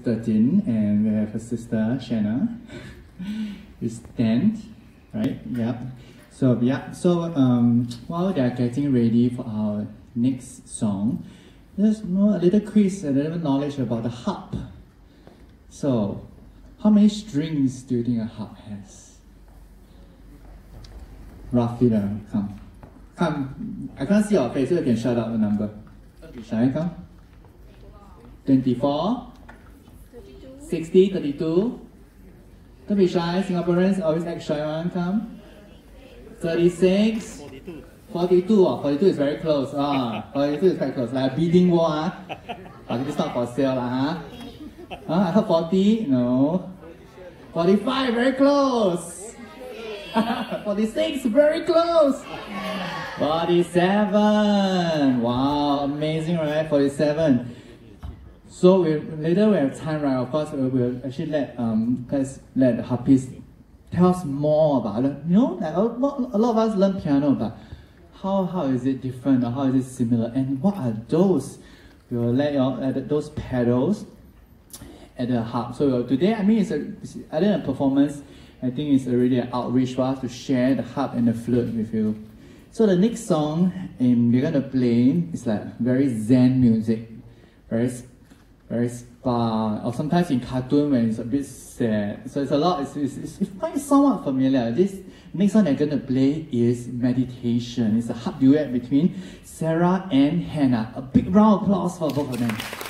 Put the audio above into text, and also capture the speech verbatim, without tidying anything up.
thirteen, and we have her sister, Hanna, who's ten, right? Yep. So, yeah, so um, while they are getting ready for our next song, let's know a little quiz, a little knowledge about the harp. So, how many strings do you think a harp has? Roughly, come. Come, I can't see your face, so you can shout out the number. Shall I come? twenty-four? sixty, thirty-two? Don't be shy, Singaporeans always act shy, one, come. thirty-six? forty-two. forty-two, oh, forty-two is very close. Ah, forty-two is quite close. Like a bidding war, ah. Okay, it's not for sale, lah, huh? Ah, I heard forty? No. forty-five, very close. forty-six, very close. forty-seven. Wow, amazing, right? forty-seven. So we later we have time, right? Of course, we will actually let um guys let the harpist tell us more about it. You know, like a lot of us learn piano, but how how is it different or how is it similar? And what are those? We will let you all at those pedals at the harp. So today, I mean, it's a other than a performance, I think it's already an outreach for us to share the harp and the flute with you. So the next song um, we're gonna play is like very Zen music, very very spa, or sometimes in cartoon when it's a bit sad. So it's a lot. It's it's, it's, it's quite somewhat familiar. This next one I'm gonna play is Meditation. It's a harp duet between Sarah and Hanna. A big round of applause for both of them.